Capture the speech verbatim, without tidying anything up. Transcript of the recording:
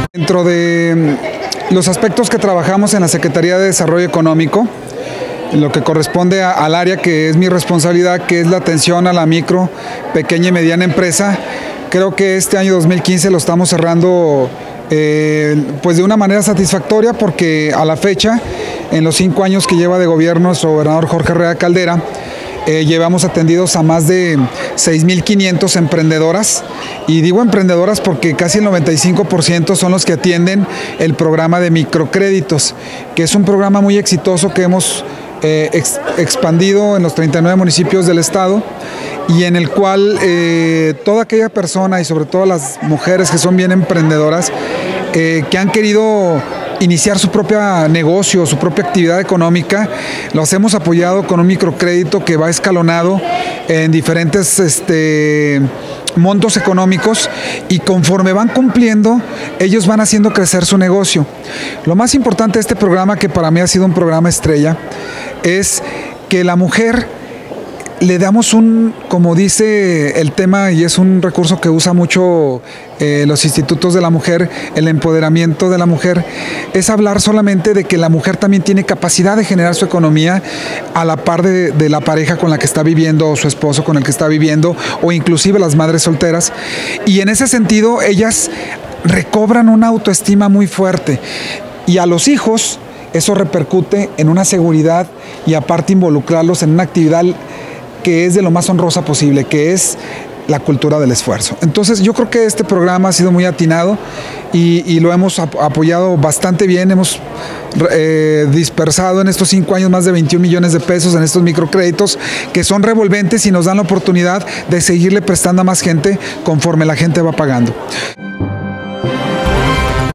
Dentro de los aspectos que trabajamos en la Secretaría de Desarrollo Económico, lo que corresponde a, al área que es mi responsabilidad, que es la atención a la micro, pequeña y mediana empresa, creo que este año dos mil quince lo estamos cerrando eh, pues de una manera satisfactoria, porque a la fecha, en los cinco años que lleva de gobierno nuestro gobernador Jorge Herrera Caldera, Eh, llevamos atendidos a más de seis mil quinientas emprendedoras, y digo emprendedoras porque casi el noventa y cinco por ciento son los que atienden el programa de microcréditos, que es un programa muy exitoso que hemos eh, ex expandido en los treinta y nueve municipios del estado, y en el cual eh, toda aquella persona, y sobre todo las mujeres que son bien emprendedoras, eh, que han querido iniciar su propio negocio, su propia actividad económica, los hemos apoyado con un microcrédito que va escalonado en diferentes este, montos económicos, y conforme van cumpliendo, ellos van haciendo crecer su negocio. Lo más importante de este programa, que para mí ha sido un programa estrella, es que la mujer le damos un, como dice el tema, y es un recurso que usa mucho eh, los institutos de la mujer, el empoderamiento de la mujer, es hablar solamente de que la mujer también tiene capacidad de generar su economía a la par de, de la pareja con la que está viviendo, o su esposo con el que está viviendo, o inclusive las madres solteras, y en ese sentido ellas recobran una autoestima muy fuerte, y a los hijos eso repercute en una seguridad, y aparte involucrarlos en una actividad que es de lo más honrosa posible, que es la cultura del esfuerzo. Entonces yo creo que este programa ha sido muy atinado, y, y lo hemos ap apoyado bastante bien. Hemos eh, dispersado en estos cinco años más de veintiún millones de pesos en estos microcréditos, que son revolventes y nos dan la oportunidad de seguirle prestando a más gente conforme la gente va pagando.